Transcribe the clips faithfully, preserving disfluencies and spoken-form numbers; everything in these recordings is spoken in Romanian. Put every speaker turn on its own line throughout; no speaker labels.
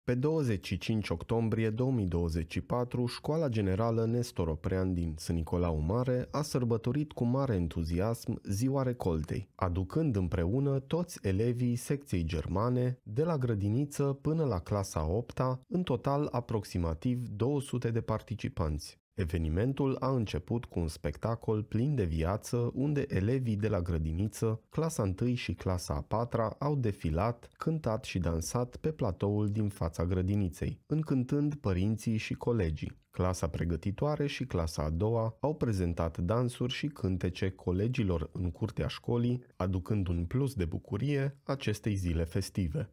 Pe douăzeci și cinci octombrie două mii douăzeci și patru, Școala Generală Nestor Oprean din S. Nicolau Mare a sărbătorit cu mare entuziasm Ziua Recoltei, aducând împreună toți elevii secției germane, de la grădiniță până la clasa a opta, în total aproximativ două sute de participanți. Evenimentul a început cu un spectacol plin de viață, unde elevii de la grădiniță, clasa întâi și clasa a patra au defilat, cântat și dansat pe platoul din fața grădiniței, încântând părinții și colegii. Clasa pregătitoare și clasa a doua au prezentat dansuri și cântece colegilor în curtea școlii, aducând un plus de bucurie acestei zile festive.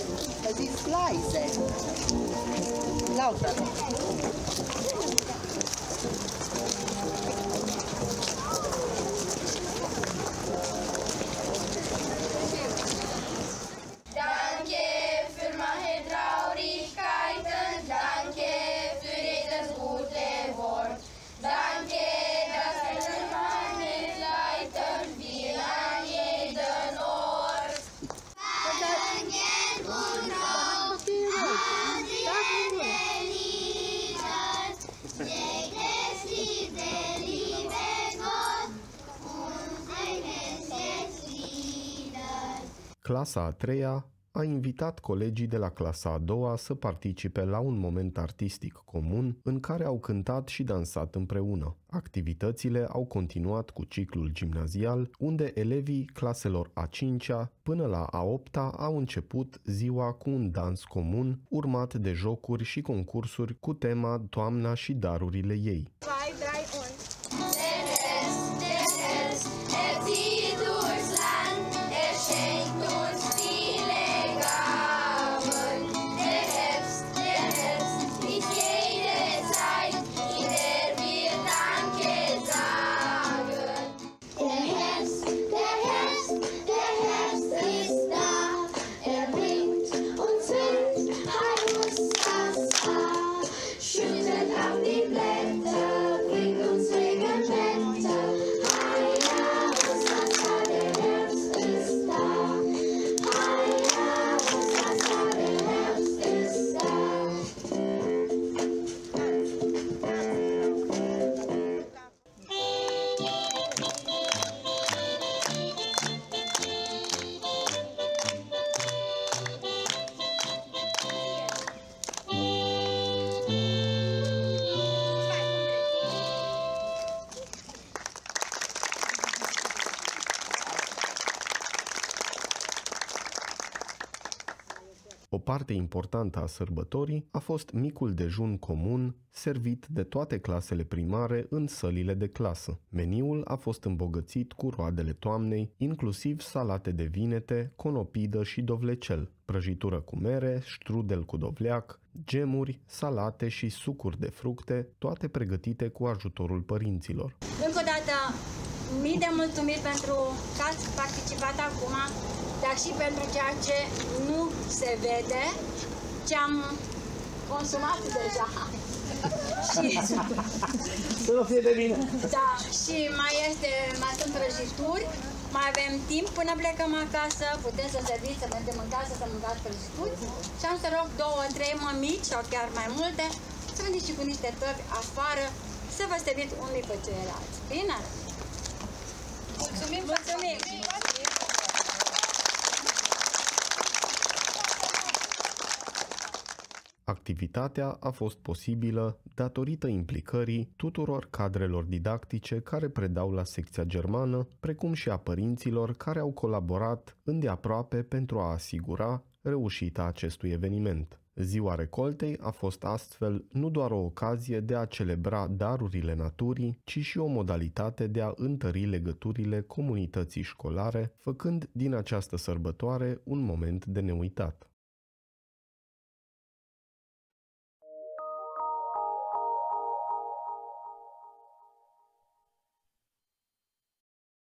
Clasa a treia a invitat colegii de la clasa a doua să participe la un moment artistic comun în care au cântat și dansat împreună. Activitățile au continuat cu ciclul gimnazial, unde elevii claselor a cincea până la a opta au început ziua cu un dans comun, urmat de jocuri și concursuri cu tema Toamna și darurile ei. O parte importantă a sărbătorii a fost micul dejun comun servit de toate clasele primare în sălile de clasă. Meniul a fost îmbogățit cu roadele toamnei, inclusiv salate de vinete, conopidă și dovlecel, prăjitură cu mere, strudel cu dovleac, gemuri, salate și sucuri de fructe, toate pregătite cu ajutorul părinților.
Încă o dată, mii de mulțumiri pentru că ați participat acum, dar și pentru ceea ce nu se vede, ce am consumat deja. și,
Să nu fie de mine!
Da, și mai, este, mai sunt prăjituri, mai avem timp până plecăm acasă, putem să serviți, să mergem în casă, să mâncați prăjituri și am să rog două, trei mămici sau chiar mai multe să veniți și cu niște tăvi afară să vă serviți unii pe ceilalți. Bine? Mulțumim! Mulțumim!
Activitatea a fost posibilă datorită implicării tuturor cadrelor didactice care predau la secția germană, precum și a părinților care au colaborat îndeaproape pentru a asigura reușita acestui eveniment. Ziua Recoltei a fost astfel nu doar o ocazie de a celebra darurile naturii, ci și o modalitate de a întări legăturile comunității școlare, făcând din această sărbătoare un moment de neuitat.